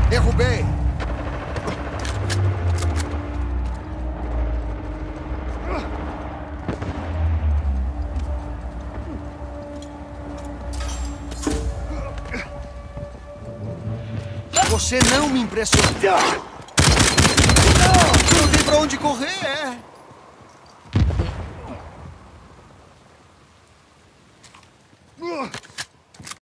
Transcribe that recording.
Derrubei! Você não me impressionou. Não tem pra onde correr, é?